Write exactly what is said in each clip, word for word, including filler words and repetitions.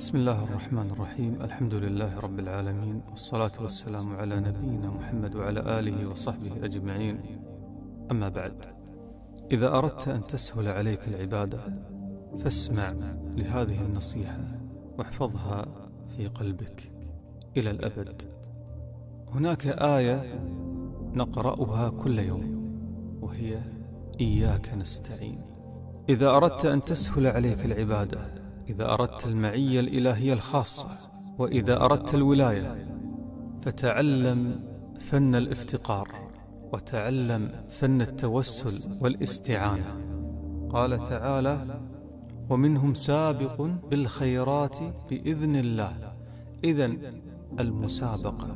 بسم الله الرحمن الرحيم. الحمد لله رب العالمين، والصلاة والسلام على نبينا محمد وعلى آله وصحبه أجمعين. أما بعد، إذا أردت أن تسهل عليك العبادة فاسمع لهذه النصيحة واحفظها في قلبك إلى الأبد. هناك آية نقرأها كل يوم وهي إياك نستعين. إذا أردت أن تسهل عليك العبادة، إذا أردت المعية الإلهية الخاصة، وإذا أردت الولاية، فتعلم فن الافتقار وتعلم فن التوسل والاستعانة. قال تعالى: ومنهم سابق بالخيرات بإذن الله. إذن المسابقة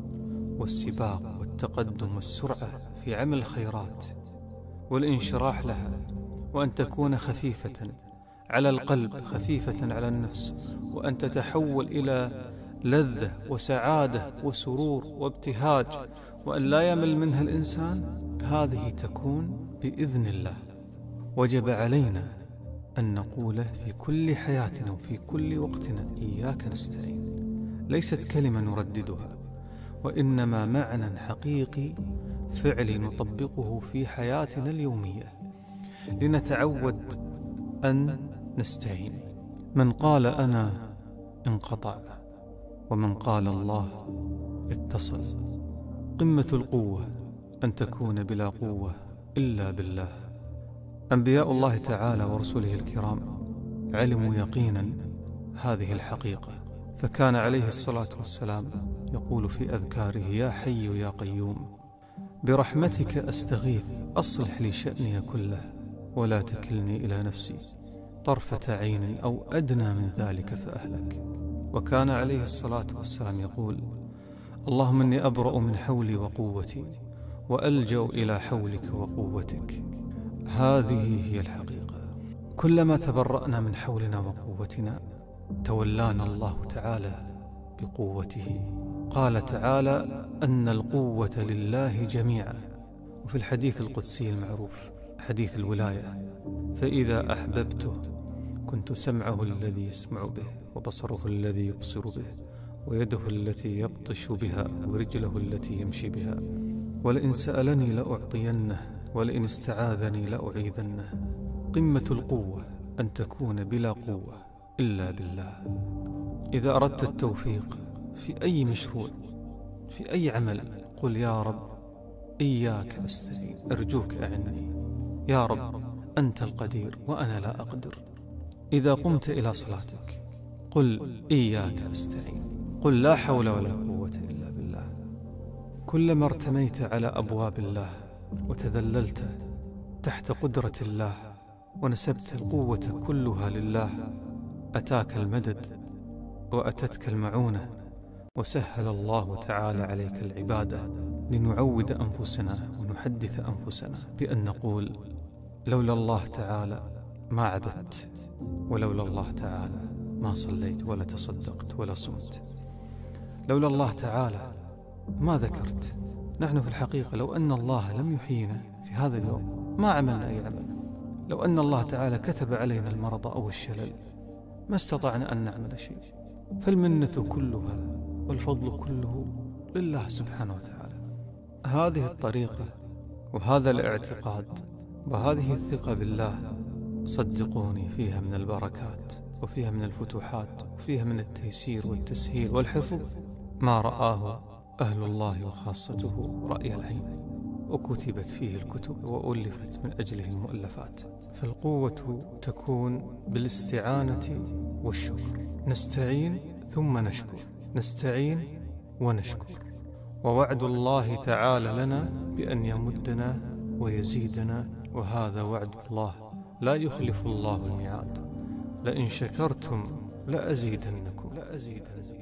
والسباق والتقدم والسرعة في عمل الخيرات والانشراح لها، وأن تكون خفيفة على القلب، خفيفة على النفس، وأن تتحول إلى لذة وسعادة وسرور وابتهاج، وأن لا يمل منها الإنسان، هذه تكون بإذن الله. وجب علينا أن نقول في كل حياتنا وفي كل وقتنا: إياك نستعين. ليست كلمة نرددها، وإنما معنى حقيقي فعلي نطبقه في حياتنا اليومية لنتعود أن نستعين. من قال أنا انقطع، ومن قال الله اتصل. قمة القوة أن تكون بلا قوة إلا بالله. أنبياء الله تعالى ورسله الكرام علموا يقينا هذه الحقيقة، فكان عليه الصلاة والسلام يقول في أذكاره: يا حي يا قيوم برحمتك أستغيث أصلح لي شأني كله ولا تكلني إلى نفسي طرفة عين أو أدنى من ذلك فأهلك. وكان عليه الصلاة والسلام يقول: اللهم إني أبرأ من حولي وقوتي وألجأ إلى حولك وقوتك. هذه هي الحقيقة. كلما تبرأنا من حولنا وقوتنا تولانا الله تعالى بقوته. قال تعالى: أن القوة لله جميعا. وفي الحديث القدسي المعروف حديث الولاية: فإذا أحببته كنت سمعه الذي يسمع به، وبصره الذي يبصر به، ويده التي يبطش بها، ورجله التي يمشي بها. ولئن سألني لأعطينه، ولئن استعاذني لأعيذنه. قمة القوة أن تكون بلا قوة إلا بالله. إذا أردت التوفيق في أي مشروع، في أي عمل، قل: يا رب إياك أستعين، أرجوك أعني. يا رب أنت القدير وأنا لا أقدر. إذا قمت إلى صلاتك قل: إياك أستعين، قل: لا حول ولا قوة إلا بالله. كلما ارتميت على أبواب الله وتذللت تحت قدرة الله ونسبت القوة كلها لله، أتاك المدد وأتتك المعونة، وسهل الله تعالى عليك العبادة. لنعود أنفسنا ونحدث أنفسنا بأن نقول: لولا الله تعالى ما عبدت، ولولا الله تعالى ما صليت ولا تصدقت ولا صمت، لولا الله تعالى ما ذكرت. نحن في الحقيقة لو أن الله لم يحيينا في هذا اليوم ما عملنا أي عمل. لو أن الله تعالى كتب علينا المرض أو الشلل ما استطعنا أن نعمل شيء. فالمنة كلها والفضل كله لله سبحانه وتعالى. هذه الطريقة وهذا الاعتقاد وهذه الثقة بالله، صدقوني، فيها من البركات وفيها من الفتوحات وفيها من التيسير والتسهيل والحفظ ما رآه أهل الله وخاصته رأي العين، وكتبت فيه الكتب وألفت من أجله المؤلفات. فالقوة تكون بالاستعانة والشكر. نستعين ثم نشكر، نستعين ونشكر. ووعد الله تعالى لنا بأن يمدنا ويزيدنا، وهذا وعد الله لا يخلف الله الميعاد. لئن شكرتم لأزيدنكم.